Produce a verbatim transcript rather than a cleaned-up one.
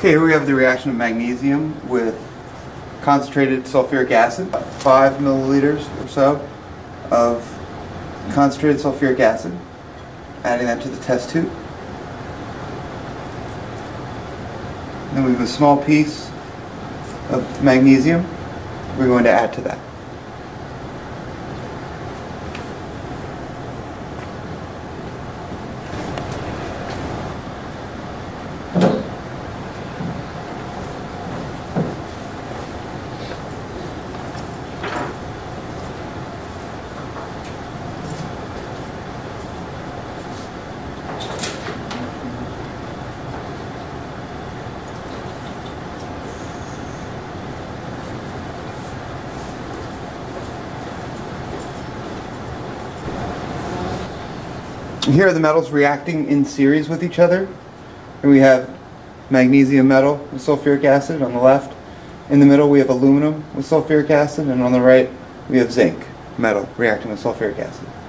Okay, here we have the reaction of magnesium with concentrated sulfuric acid, five milliliters or so of concentrated sulfuric acid, adding that to the test tube. Then we have a small piece of magnesium we're going to add to that. Here are the metals reacting in series with each other. Here we have magnesium metal with sulfuric acid on the left. In the middle we have aluminum with sulfuric acid, and on the right we have zinc metal reacting with sulfuric acid.